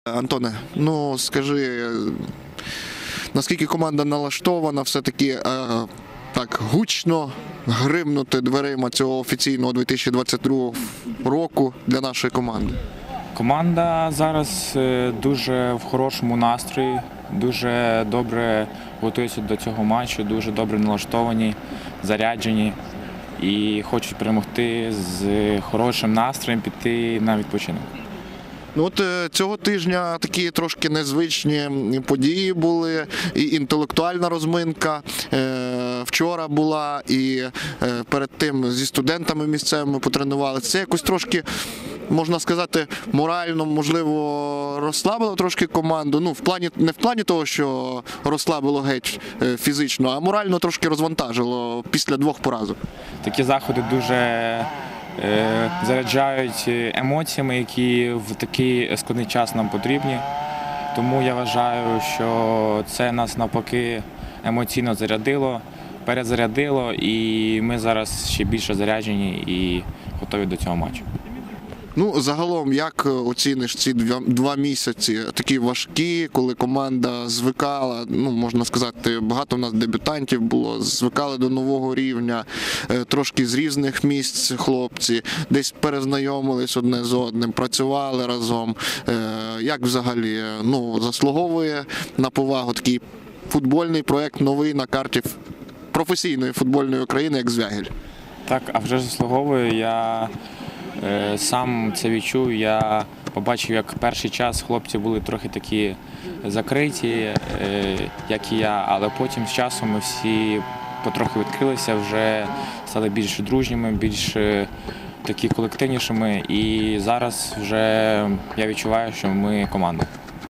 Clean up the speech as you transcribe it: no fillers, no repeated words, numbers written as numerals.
Антоне, ну скажи, наскільки команда налаштована все-таки так гучно гримнути дверима цього офіційного 2022 року для нашої команди? Команда зараз дуже в хорошому настрої, дуже добре готується до цього матчу, дуже добре налаштовані, заряджені і хочуть перемогти з хорошим настроєм, піти на відпочинок. Ну от цього тижня такі трошки незвичні події були, і інтелектуальна розминка вчора була, і перед тим зі студентами місцевими потренувалися. Це якось трошки, можна сказати, морально, можливо, розслабило трошки команду. Ну, не в плані того, що розслабило геть фізично, а морально трошки розвантажило після 2 поразок. Такі заходи дуже заряджають емоціями, які в такий складний час нам потрібні. Тому я вважаю, що це нас навпаки емоційно зарядило, перезарядило, і ми зараз ще більше заряджені і готові до цього матчу. Ну, загалом, як оціниш ці 2 місяці, такі важкі, коли команда звикала, ну, можна сказати, багато в нас дебютантів було, звикали до нового рівня, трошки з різних місць хлопці, десь перезнайомились одне з одним, працювали разом. Як взагалі, ну, заслуговує на повагу такий футбольний проєкт новий на карті професійної футбольної України, як Звягель? Так, а вже заслуговує. Я сам це відчув, я побачив, як перший час хлопці були трохи такі закриті, як і я, але потім з часом ми всі потрохи відкрилися, вже стали більш дружніми, більш такі колективнішими, і зараз вже я відчуваю, що ми команда.